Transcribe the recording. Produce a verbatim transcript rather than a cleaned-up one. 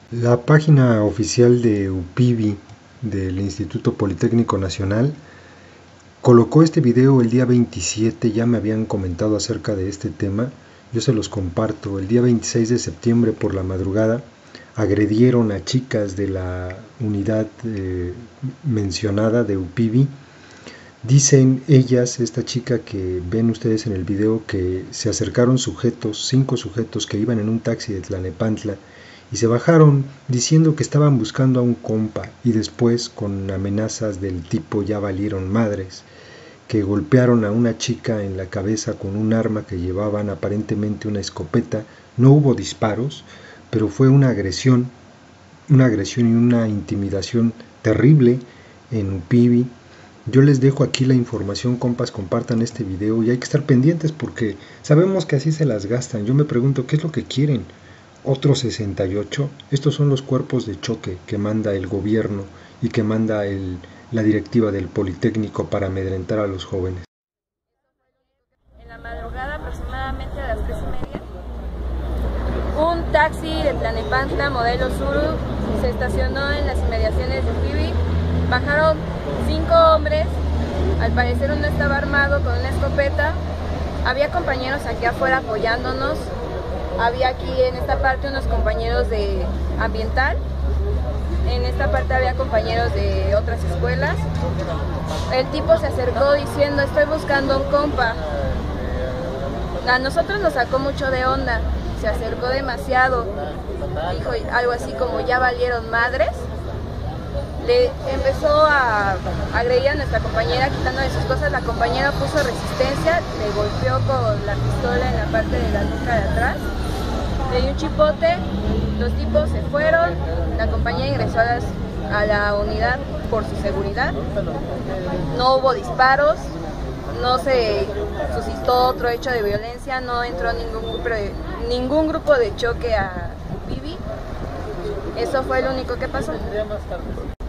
La página oficial de U P I B I, del Instituto Politécnico Nacional, colocó este video el día veintisiete. Ya me habían comentado acerca de este tema, yo se los comparto. El día veintiséis de septiembre por la madrugada agredieron a chicas de la unidad eh, mencionada de U P I B I. Dicen ellas, esta chica que ven ustedes en el video, que se acercaron sujetos, cinco sujetos que iban en un taxi de Tlalnepantla y se bajaron diciendo que estaban buscando a un compa, y después con amenazas del tipo ya valieron madres, que golpearon a una chica en la cabeza con un arma que llevaban, aparentemente una escopeta. No hubo disparos, pero fue una agresión, una agresión y una intimidación terrible en U P I B I. Yo les dejo aquí la información, compas, compartan este video y hay que estar pendientes porque sabemos que así se las gastan. Yo me pregunto, ¿qué es lo que quieren? ¿Otro sesenta y ocho? Estos son los cuerpos de choque que manda el gobierno y que manda el, la directiva del Politécnico para amedrentar a los jóvenes. En la madrugada, aproximadamente a las tres y media, un taxi de Tlalnepantla modelo Tsuru se estacionó en las inmediaciones de U P I B I. Bajaron cinco hombres, al parecer uno estaba armado con una escopeta. Había compañeros aquí afuera apoyándonos, había aquí en esta parte unos compañeros de ambiental, en esta parte había compañeros de otras escuelas. El tipo se acercó diciendo: estoy buscando un compa. A nosotros nos sacó mucho de onda, se acercó demasiado, dijo algo así como ya valieron madres. Le empezó a agredir a nuestra compañera quitándole sus cosas. La compañera puso resistencia, le golpeó con la pistola en la parte de la nuca de atrás, le dio un chipote, los tipos se fueron, la compañera ingresó a, las, a la unidad por su seguridad. No hubo disparos, no se suscitó otro hecho de violencia, no entró ningún grupo de, ningún grupo de choque a U P I B I. Eso fue lo único que pasó.